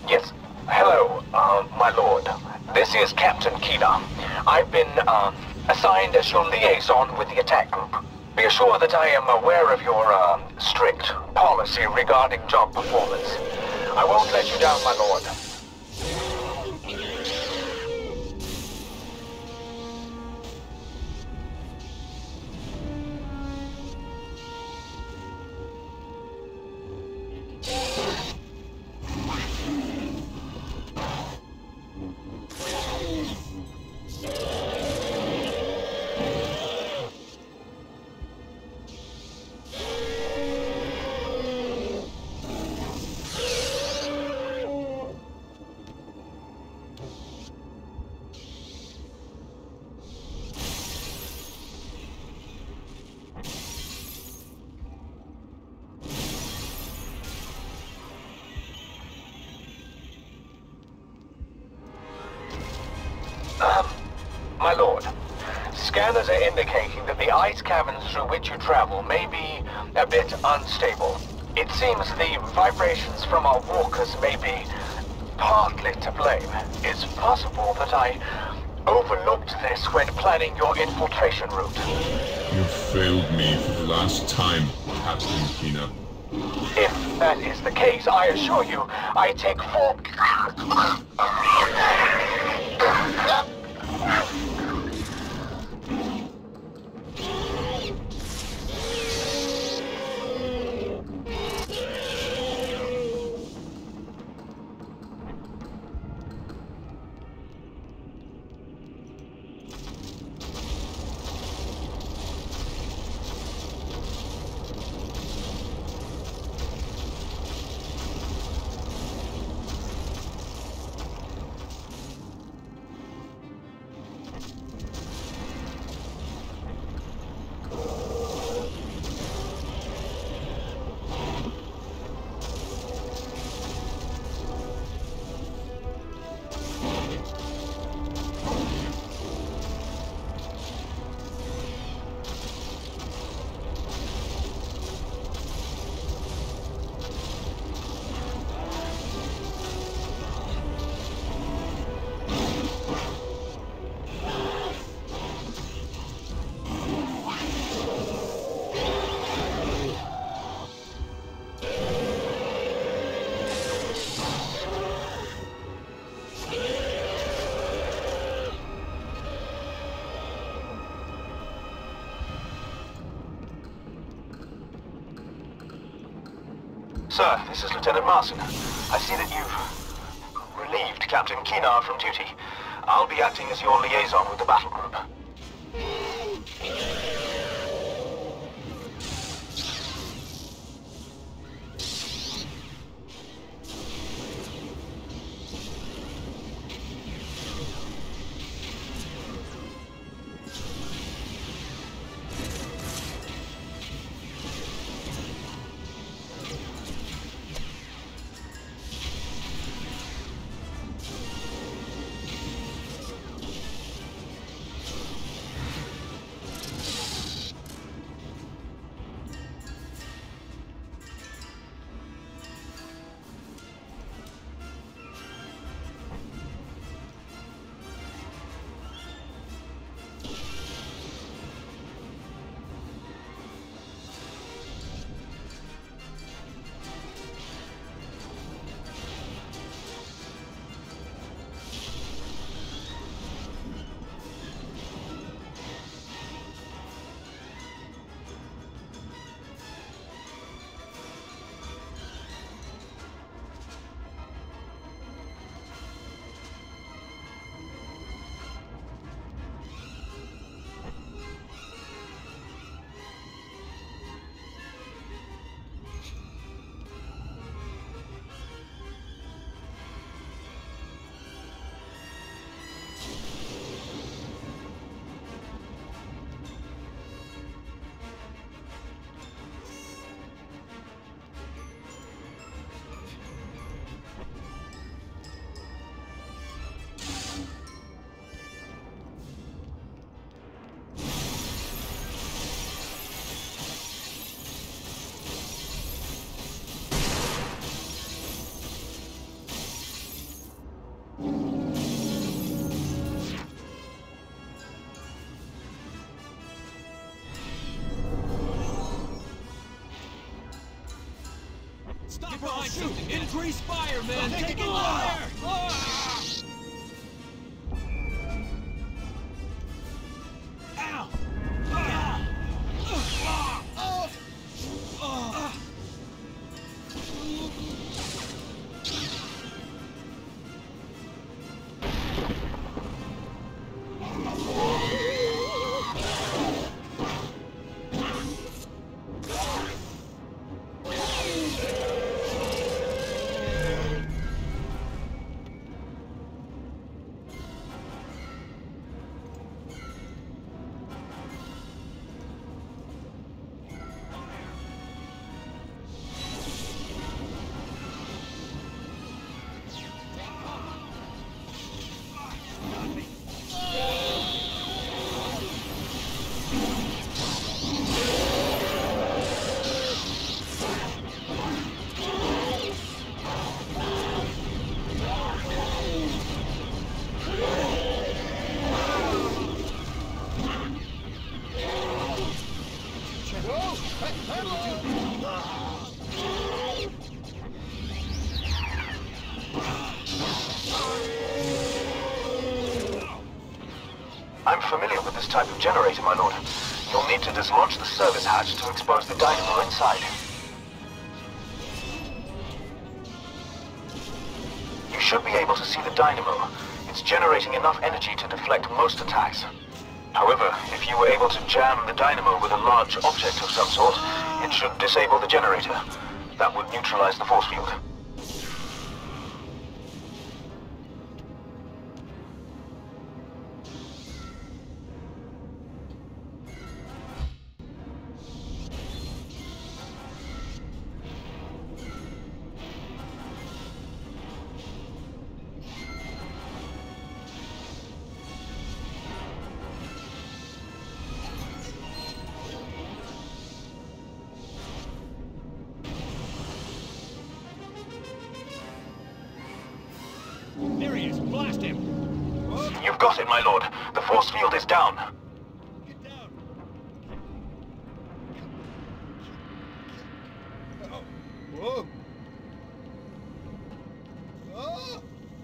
Yes. Hello, my lord. This is Captain Kina. I've been, assigned as your liaison with the attack group. Be assured that I am aware of your, strict policy regarding job performance. I won't let you down, my lord. My lord, scanners are indicating that the ice caverns through which you travel may be a bit unstable. It seems the vibrations from our walkers may be partly to blame. It's possible that I overlooked this when planning your infiltration route. You failed me for the last time, Captain Kina. If that is the case, I assure you, I take full... Sir, this is Lieutenant Marson. I see that you've relieved Captain Kina from duty. I'll be acting as your liaison with the battle group. Get behind something. Increase fire, man. Take fire. Ow! I'm familiar with this type of generator, my lord. You'll need to dislodge the service hatch to expose the dynamo inside. You should be able to see the dynamo. It's generating enough energy to deflect most attacks. However, if you were able to jam the dynamo with a large object of some sort, it should disable the generator. That would neutralize the force field. There he is. Blast him. You've got it, my lord. The force field is down. Get down. Whoa. Oh.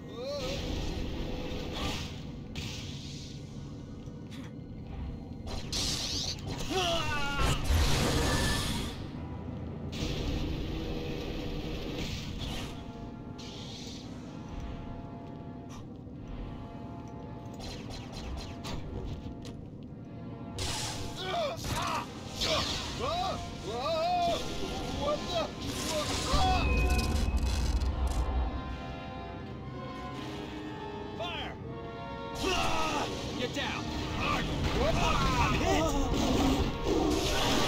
What the? Fire! Get down. I'm hit.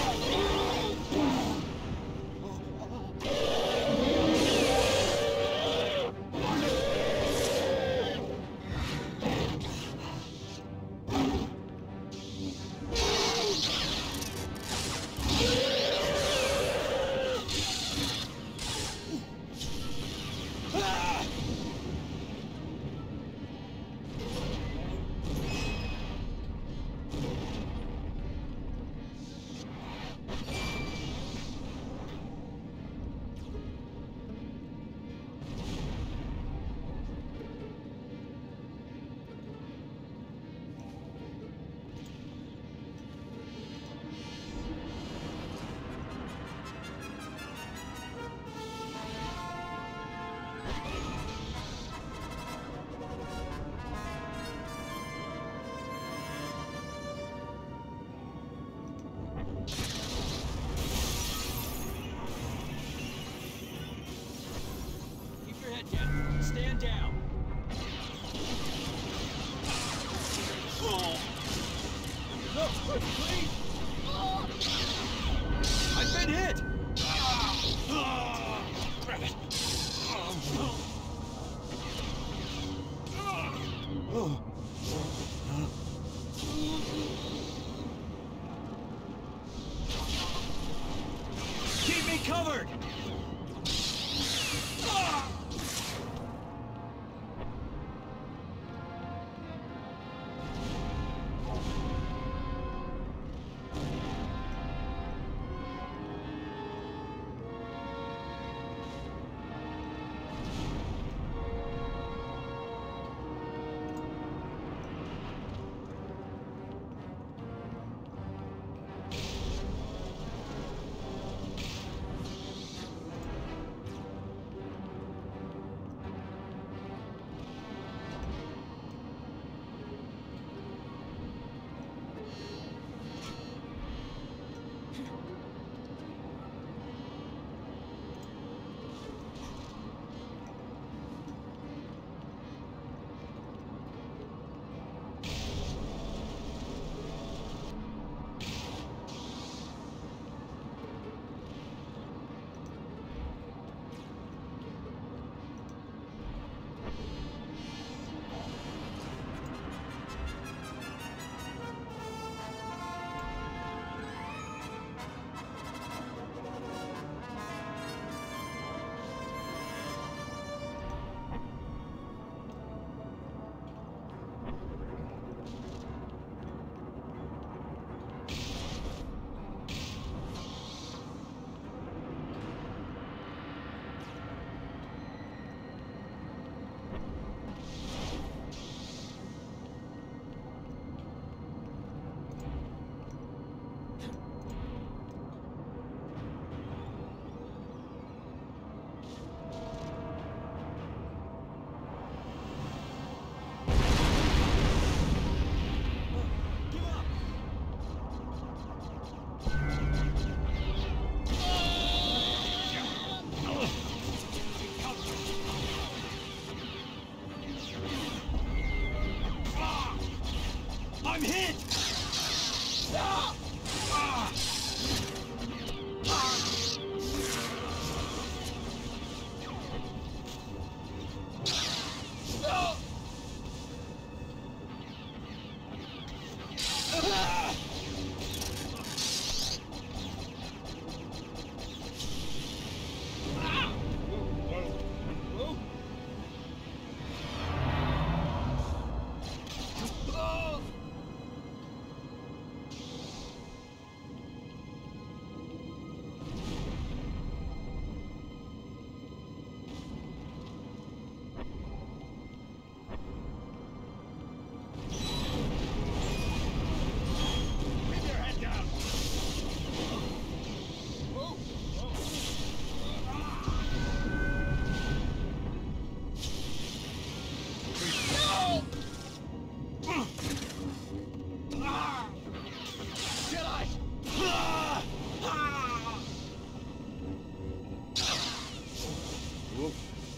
Keep your head down. Stand down. No, please. I've been hit. Grab it. Keep me covered.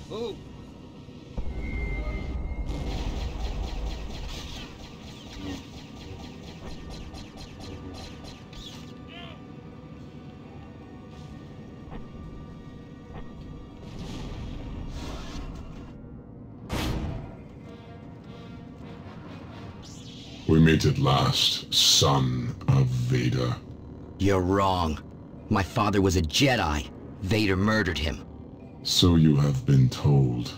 Oh. We meet at last, son of Vader. You're wrong. My father was a Jedi. Vader murdered him. So you have been told.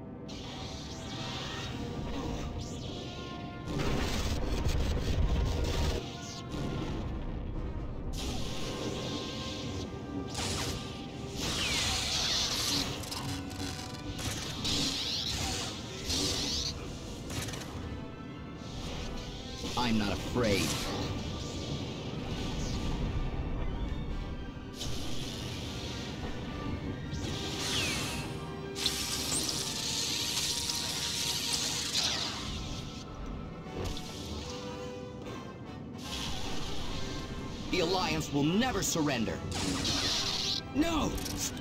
I'm not afraid. The Alliance will never surrender. No!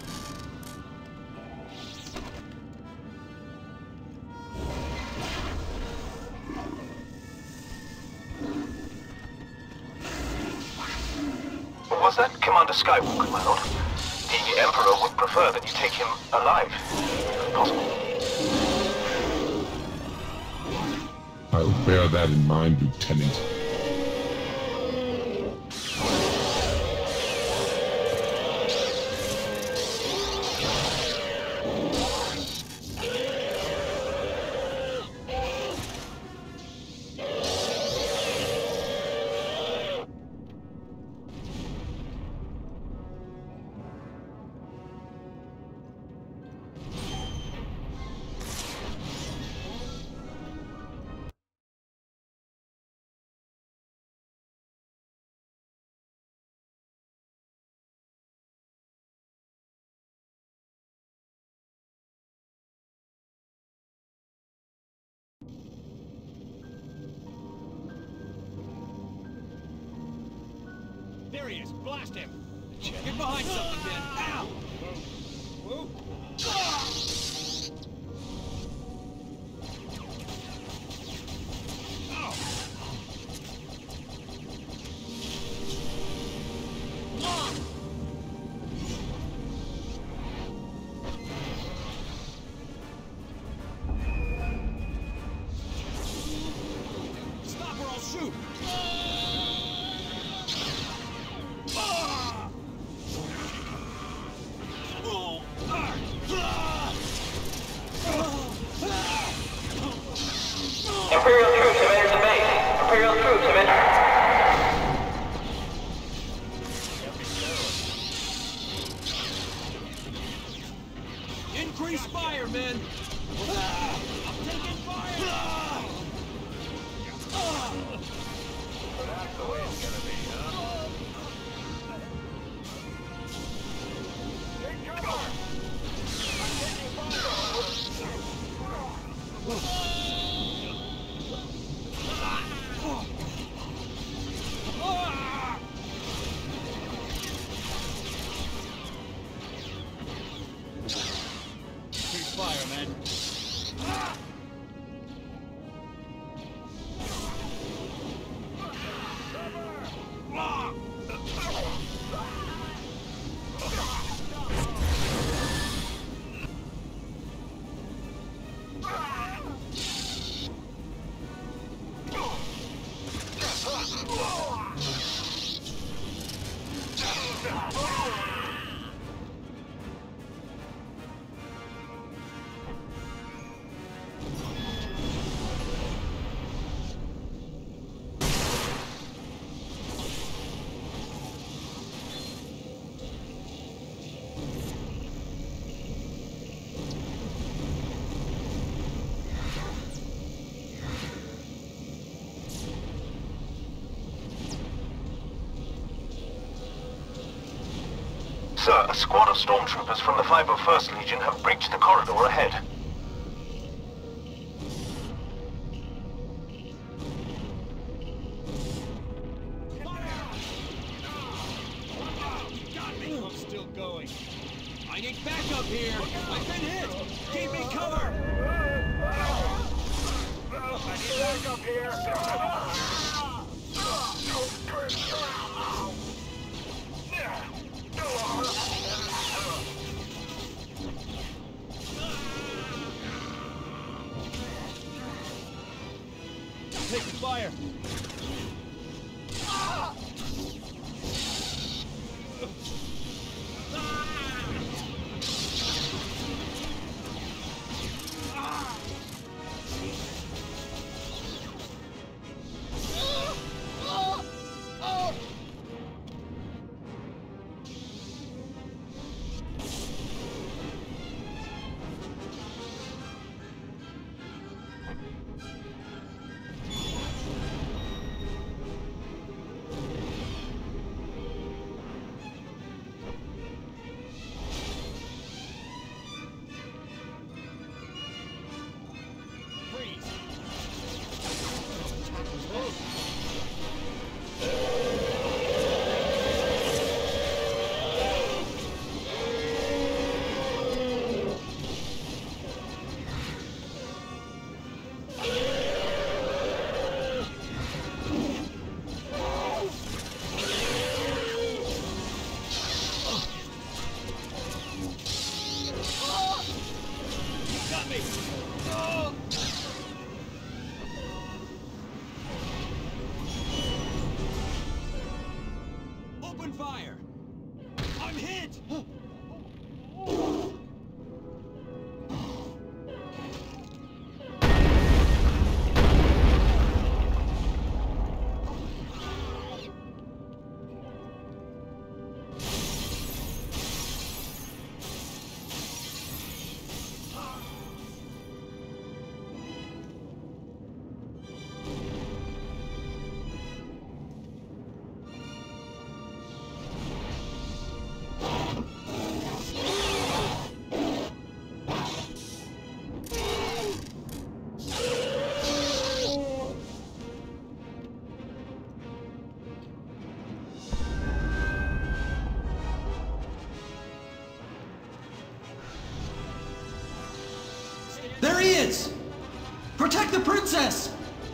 Was that Commander Skywalker, my lord? The Emperor would prefer that you take him alive, if possible. I'll bear that in mind, Lieutenant. There he is. Blast him. Get behind something, Ben. Ow! Whoa. Stop or I'll shoot. Imperial troops have entered the base. Imperial troops have entered. Increase fire, men. I'm taking fire. That's the way it's gonna be, huh? Take cover! I'm taking fire! Increase fire, men. Sir, a squad of stormtroopers from the 501st Legion have breached the corridor ahead. I'm still going. I need backup here! I've been hit! Keep me covered! I need backup here! Taking fire! Open fire! I'm hit! There he is! Protect the princess!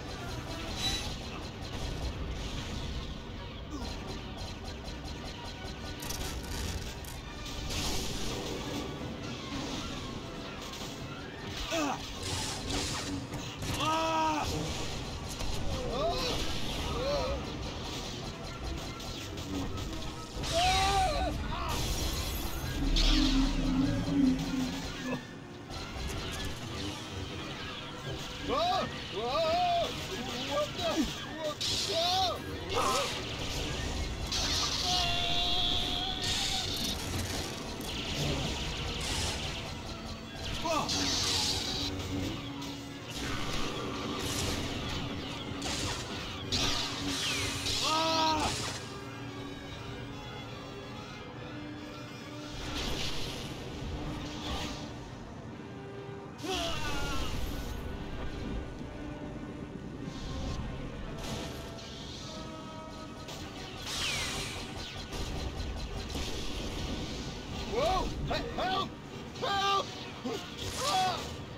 Whoa! Help! Help! Ah!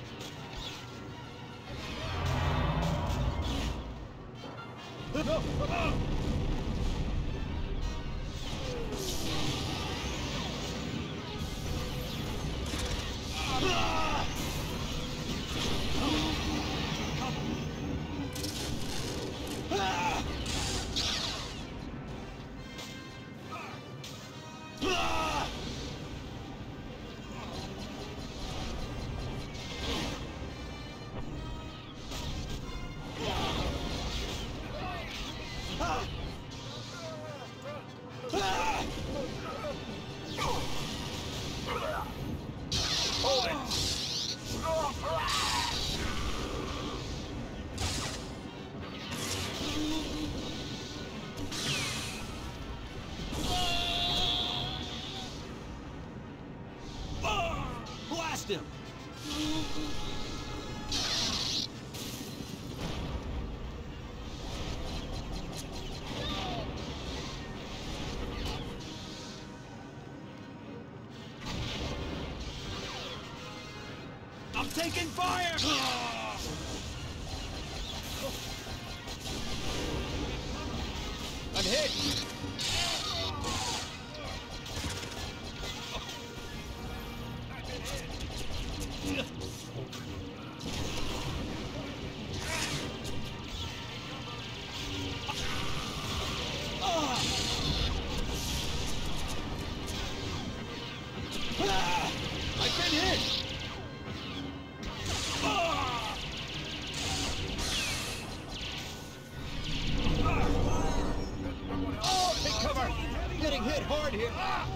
No! Ah! Blast him! taking fire! I'm hit! I've been hit! Oh, take cover! Getting hit hard here!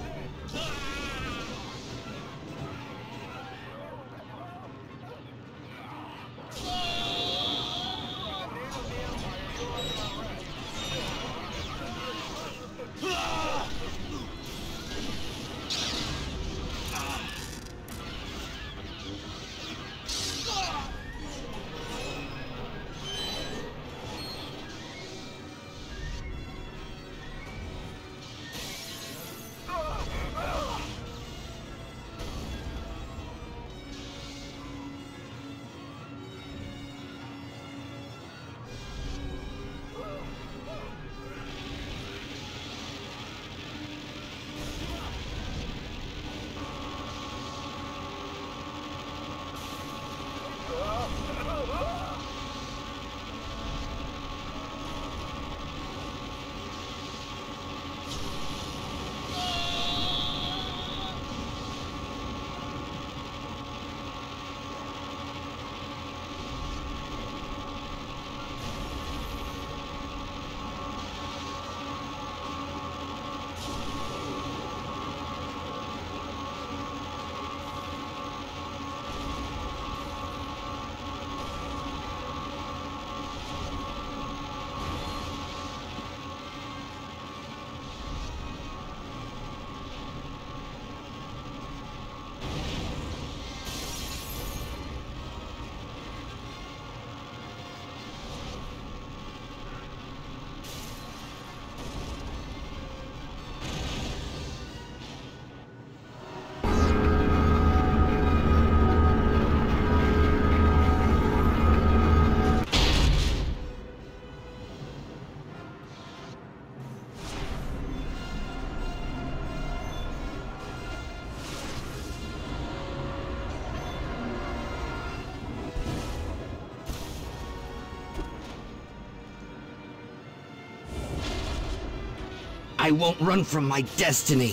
I won't run from my destiny.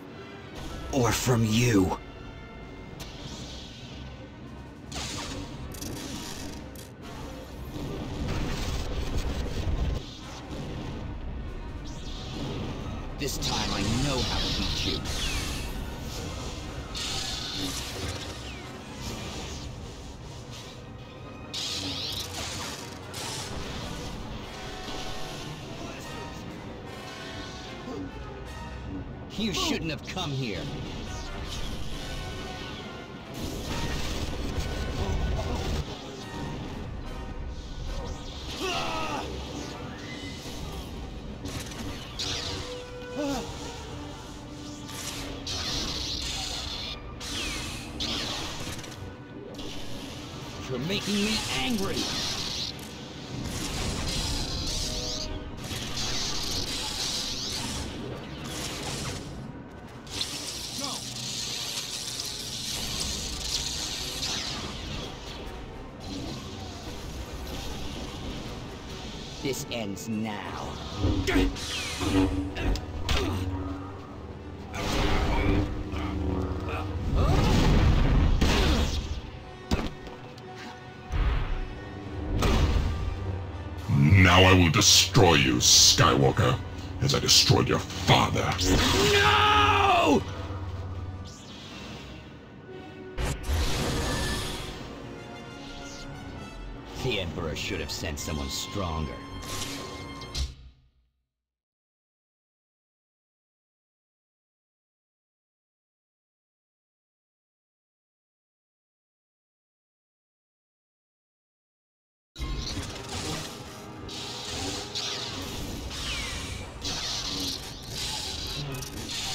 Or from you. This time I know how to beat you. You shouldn't have come here. You're making me angry. This ends now. Now I will destroy you, Skywalker, as I destroyed your father. No! The Emperor should have sent someone stronger.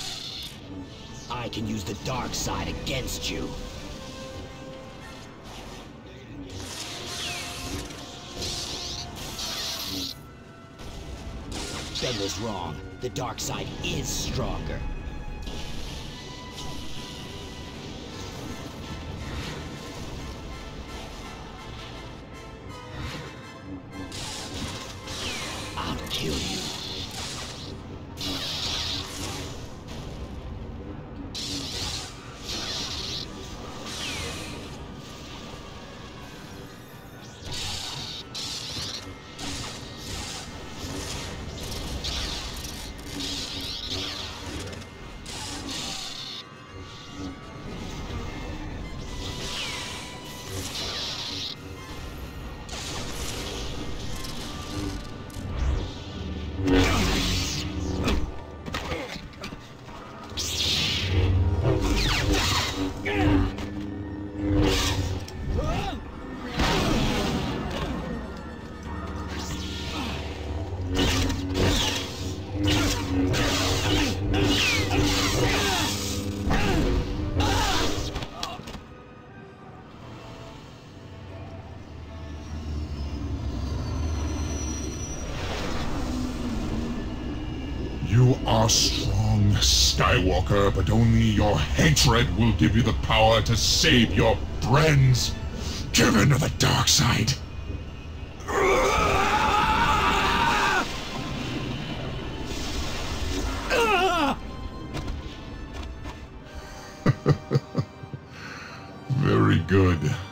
I can use the dark side against you. said was wrong. The dark side is stronger. I'll kill you. You are strong, Skywalker, but only your hatred will give you the power to save your friends. Give in to the dark side. Very good.